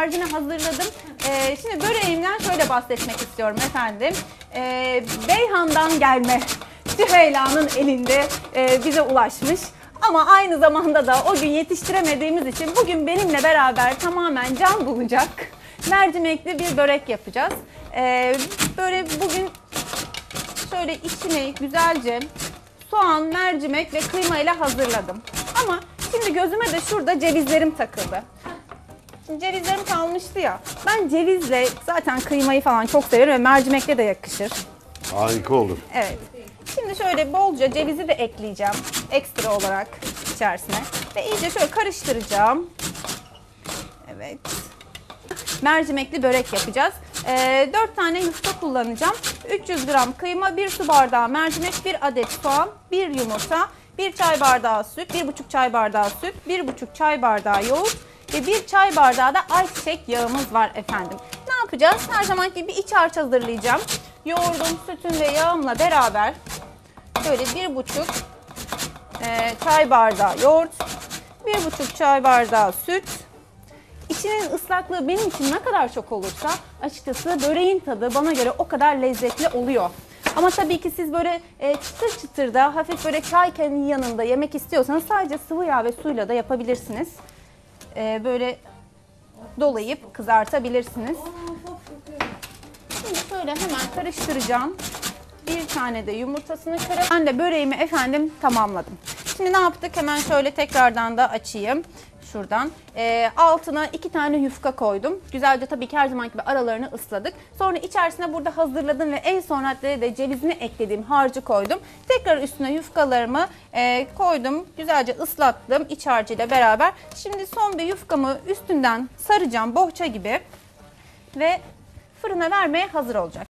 harcını hazırladım. Şimdi böreğimden şöyle bahsetmek istiyorum efendim. Beyhan'dan gelme Süheyla'nın elinde bize ulaşmış. Ama aynı zamanda da o gün yetiştiremediğimiz için bugün benimle beraber tamamen can bulacak mercimekli bir börek yapacağız. Böyle bugün şöyle içini güzelce soğan, mercimek ve kıyma ile hazırladım. Ama şimdi gözüme de şurada cevizlerim takıldı. Cevizlerim kalmıştı ya. Ben cevizle zaten kıymayı falan çok severim ve mercimekle de yakışır. Harika olur. Evet. Şimdi şöyle bolca cevizi de ekleyeceğim ekstra olarak içerisine. Ve iyice şöyle karıştıracağım. Evet. Mercimekli börek yapacağız. 4 tane yufka kullanacağım. 300 gram kıyma, 1 su bardağı mercimek, 1 adet soğan, 1 yumurta, 1 çay bardağı süt, 1,5 çay bardağı süt, 1,5 çay bardağı yoğurt ve 1 çay bardağı da ayçiçek yağımız var efendim. Ne yapacağız? Her zamanki gibi iç harç hazırlayacağım. Yoğurdum, sütüm ve yağımla beraber böyle 1,5 çay bardağı yoğurt, 1,5 çay bardağı süt. İçinin ıslaklığı benim için ne kadar çok olursa açıkçası böreğin tadı bana göre o kadar lezzetli oluyor. Ama tabii ki siz böyle çıtır çıtır da hafif böyle çayken yanında yemek istiyorsanız sadece sıvı yağ ve suyla da yapabilirsiniz. Böyle dolayıp kızartabilirsiniz. Şimdi şöyle hemen karıştıracağım. Bir tane de yumurtasını kırıp ben de böreğimi efendim tamamladım. Şimdi ne yaptık? Hemen şöyle tekrardan da açayım. Şuradan. Altına 2 tane yufka koydum. Güzelce tabii ki her zamanki gibi aralarını ısladık. Sonra içerisine burada hazırladım ve en son maddeye de cevizini eklediğim harcı koydum. Tekrar üstüne yufkalarımı koydum. Güzelce ıslattım iç harcıyla beraber. Şimdi son bir yufkamı üstünden saracağım bohça gibi ve fırına vermeye hazır olacak.